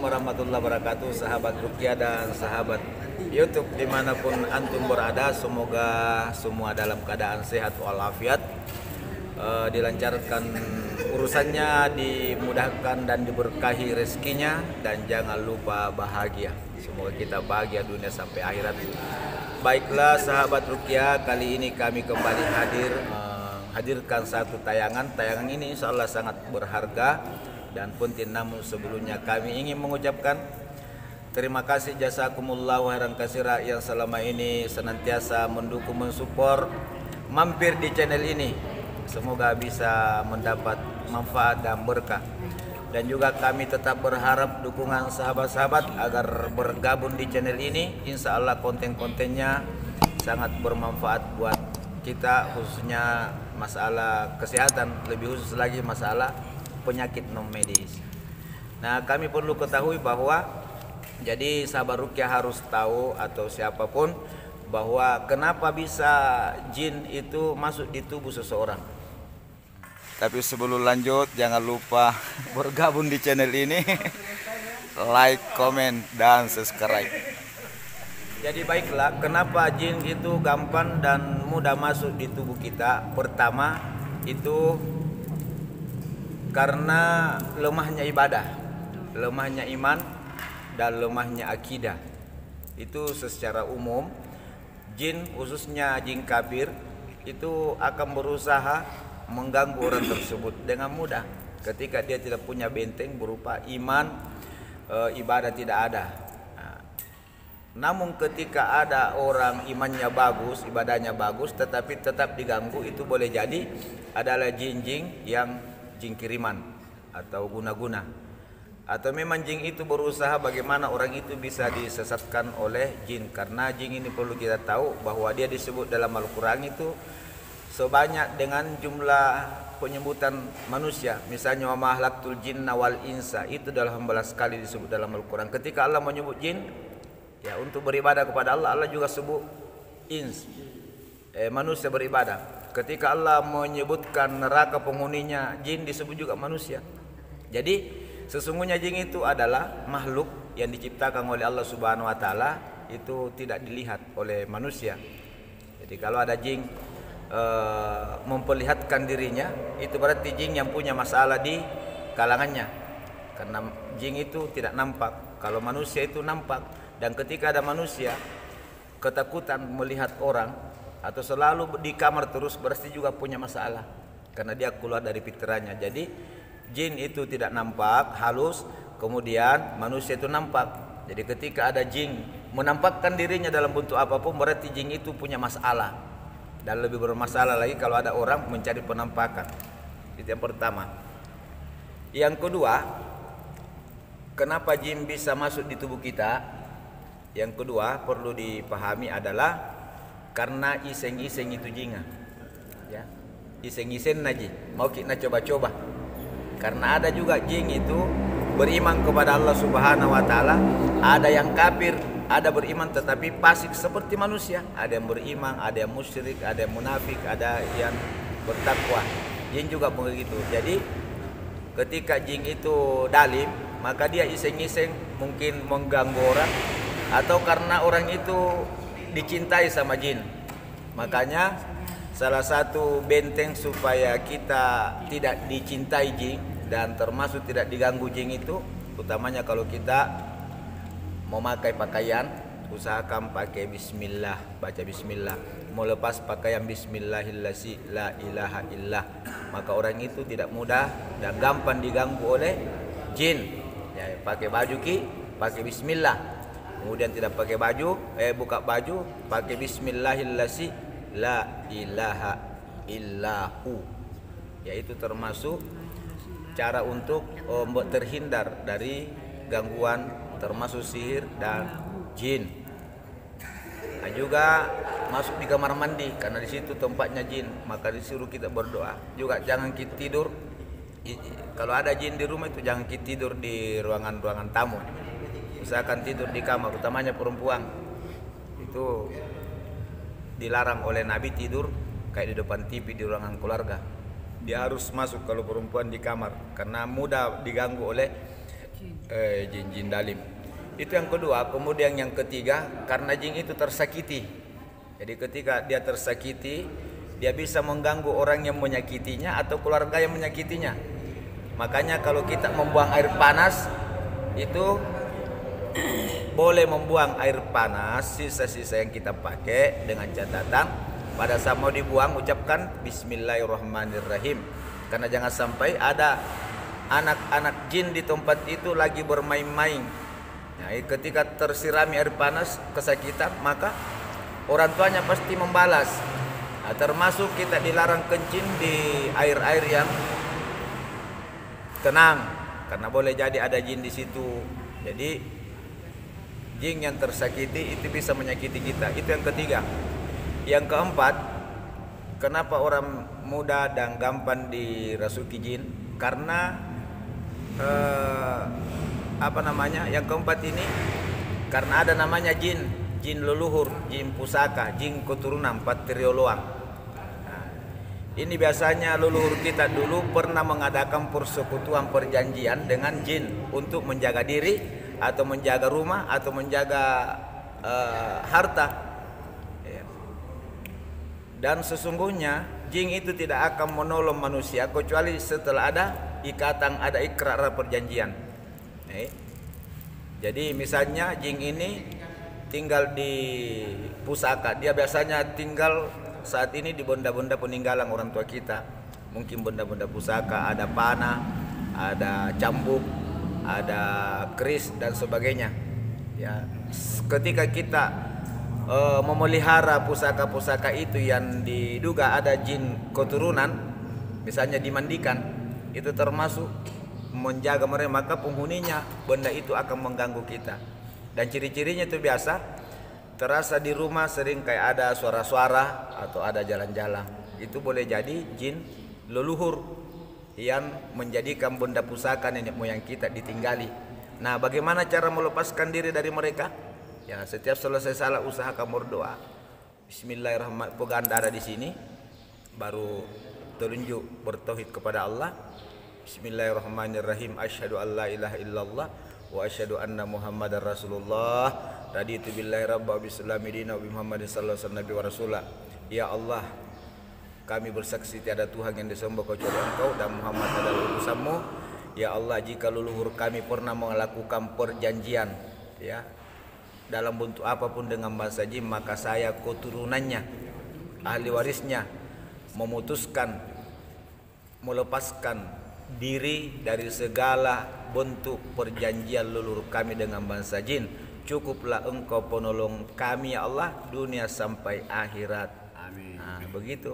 warahmatullahi wabarakatuh, sahabat Ruqyah dan sahabat YouTube dimanapun antum berada. Semoga semua dalam keadaan sehat walafiat, dilancarkan urusannya, dimudahkan dan diberkahi rezekinya, dan jangan lupa bahagia. Semoga kita bahagia dunia sampai akhirat. Baiklah sahabat Ruqyah, kali ini kami kembali hadirkan satu tayangan. Tayangan ini insya Allah sangat berharga dan penting, namun sebelumnya kami ingin mengucapkan terima kasih jazakumullah khairan katsira yang selama ini senantiasa mendukung, mensupport, mampir di channel ini. Semoga bisa mendapat manfaat dan berkah. Dan juga kami tetap berharap dukungan sahabat-sahabat agar bergabung di channel ini. Insya Allah konten-kontennya sangat bermanfaat buat kita, khususnya masalah kesehatan, lebih khusus lagi masalah penyakit non medis. Nah, kami perlu ketahui bahwa jadi sahabat Ruqyah harus tahu, atau siapapun, bahwa kenapa bisa jin itu masuk di tubuh seseorang. Tapi sebelum lanjut, jangan lupa bergabung di channel ini, like, comment, dan subscribe. Jadi baiklah, kenapa jin itu gampang dan mudah masuk di tubuh kita? Pertama, itu karena lemahnya ibadah, lemahnya iman, dan lemahnya akidah. Itu secara umum jin, khususnya jin kafir, itu akan berusaha mengganggu orang tersebut dengan mudah ketika dia tidak punya benteng berupa iman, ibadah tidak ada. Namun ketika ada orang imannya bagus, ibadahnya bagus, tetapi tetap diganggu, itu boleh jadi adalah jin-jin yang jin kiriman atau guna-guna, atau memang jin itu berusaha bagaimana orang itu bisa disesatkan oleh jin. Karena jin ini perlu kita tahu bahwa dia disebut dalam Al-Quran itu sebanyak dengan jumlah penyebutan manusia. Misalnya wa ma khalaqtul jinna wal insa, itu dalam 18 kali disebut dalam Al-Quran. Ketika Allah menyebut jin ya untuk beribadah kepada Allah, Allah juga sebut ins, manusia beribadah. Ketika Allah menyebutkan neraka penghuninya jin, disebut juga manusia. Jadi sesungguhnya jin itu adalah makhluk yang diciptakan oleh Allah Subhanahu wa taala, itu tidak dilihat oleh manusia. Jadi kalau ada jin memperlihatkan dirinya, itu berarti jin yang punya masalah di kalangannya. Karena jin itu tidak nampak, kalau manusia itu nampak. Dan ketika ada manusia ketakutan melihat orang atau selalu di kamar terus, berarti juga punya masalah karena dia keluar dari pikirannya. Jadi jin itu tidak nampak, halus, kemudian manusia itu nampak. Jadi ketika ada jin menampakkan dirinya dalam bentuk apapun, berarti jin itu punya masalah. Dan lebih bermasalah lagi kalau ada orang mencari penampakan. Itu yang pertama. Yang kedua, kenapa jin bisa masuk di tubuh kita? Yang kedua perlu dipahami adalah karena iseng-iseng itu jinga, ya, iseng-iseng naji, mau kita coba-coba. Karena ada juga jin itu beriman kepada Allah Subhanahu wa taala, ada yang kafir, ada beriman tetapi fasik seperti manusia, ada yang beriman, ada yang musyrik, ada yang munafik, ada yang bertakwa. Jin juga begitu. Jadi ketika jin itu dalim, maka dia iseng-iseng mungkin mengganggu orang, atau karena orang itu dicintai sama jin. Makanya salah satu benteng supaya kita tidak dicintai jin dan termasuk tidak diganggu jin itu, utamanya kalau kita memakai pakaian, usahakan pakai bismillah, baca bismillah. Mau lepas pakaian bismillahirrahmanirrahim, la ilaha illah, maka orang itu tidak mudah dan gampang diganggu oleh jin. Ya, pakai baju pakai bismillah. Kemudian tidak pakai baju, buka baju, pakai bismillahirrahmanirrahim, la ilaha illahu. Yaitu termasuk cara untuk terhindar dari gangguan termasuk sihir dan jin. Nah, juga masuk di kamar mandi karena di situ tempatnya jin, maka disuruh kita berdoa. Juga jangan kita tidur, kalau ada jin di rumah itu jangan kita tidur di ruangan-ruangan tamu. Usahakan tidur di kamar, utamanya perempuan. Itu dilarang oleh Nabi tidur kayak di depan TV di ruangan keluarga. Dia harus masuk kalau perempuan di kamar karena mudah diganggu oleh jin dalim. Itu yang kedua. Kemudian yang ketiga, karena jin itu tersakiti. Jadi ketika dia tersakiti, dia bisa mengganggu orang yang menyakitinya atau keluarga yang menyakitinya. Makanya kalau kita membuang air panas itu boleh membuang air panas sisa-sisa yang kita pakai dengan catatan pada saat mau dibuang ucapkan Bismillahirrahmanirrahim. Karena jangan sampai ada anak-anak jin di tempat itu lagi bermain-main. Nah, ketika tersirami air panas kesakitan, maka orang tuanya pasti membalas. Nah, termasuk kita dilarang kencing di air-air yang tenang, karena boleh jadi ada jin di situ. Jadi jin yang tersakiti itu bisa menyakiti kita. Itu yang ketiga. Yang keempat, kenapa orang mudah dan gampang dirasuki jin? Karena yang keempat ini karena ada namanya jin leluhur, jin pusaka, jin keturunan patrioloang. Ini biasanya leluhur kita dulu pernah mengadakan persekutuan perjanjian dengan jin untuk menjaga diri atau menjaga rumah atau menjaga harta. Dan sesungguhnya jin itu tidak akan menolong manusia kecuali setelah ada ikatan, ada ikrar perjanjian. Jadi misalnya jin ini tinggal di pusaka, dia biasanya tinggal saat ini di benda-benda peninggalan orang tua kita. Mungkin benda-benda pusaka, ada panah, ada cambuk, ada keris dan sebagainya. Ya, ketika kita memelihara pusaka-pusaka itu yang diduga ada jin keturunan, misalnya dimandikan, itu termasuk menjaga mereka, maka penghuninya benda itu akan mengganggu kita. Dan ciri-cirinya itu biasa terasa di rumah sering kayak ada suara-suara atau ada jalan-jalan. Itu boleh jadi jin leluhur yang menjadikan benda pusaka nenek moyang kita ditinggali. Nah, bagaimana cara melepaskan diri dari mereka? Ya, setiap selesai salat usahakan berdoa. Bismillahirrahmanirrahim. Pegang darah di sini, baru telunjuk bertauhid kepada Allah. Bismillahirrahmanirrahim. Asyhadu an la ilaha illallah wa asyhadu anna Muhammadar Rasulullah. Raditu billahi rabba wa bislami dina wa bi Muhammadin sallallahu alaihi wasallam wa rasulah. Ya Allah, kami bersaksi tiada Tuhan yang disembah kecuali Engkau dan Muhammad adalah utusanmu. Ya Allah, jika leluhur kami pernah melakukan perjanjian ya dalam bentuk apapun dengan bangsa jin, maka saya keturunannya, ahli warisnya, memutuskan melepaskan diri dari segala bentuk perjanjian leluhur kami dengan bangsa jin. Cukuplah Engkau penolong kami ya Allah, dunia sampai akhirat. Amin. Nah, begitu.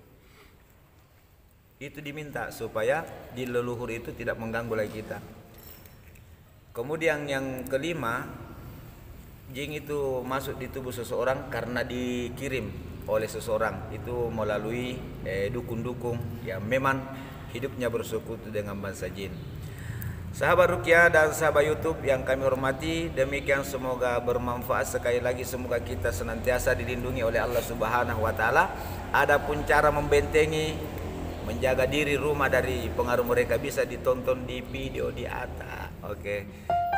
Itu diminta supaya di leluhur itu tidak mengganggu lagi kita. Kemudian yang kelima, jin itu masuk di tubuh seseorang karena dikirim oleh seseorang, itu melalui dukun-dukun yang memang hidupnya bersekutu dengan bangsa jin. Sahabat Ruqyah dan sahabat YouTube yang kami hormati, demikian semoga bermanfaat. Sekali lagi semoga kita senantiasa dilindungi oleh Allah Subhanahu wa taala. Adapun cara membentengi, menjaga diri rumah dari pengaruh mereka bisa ditonton di video di atas. Oke.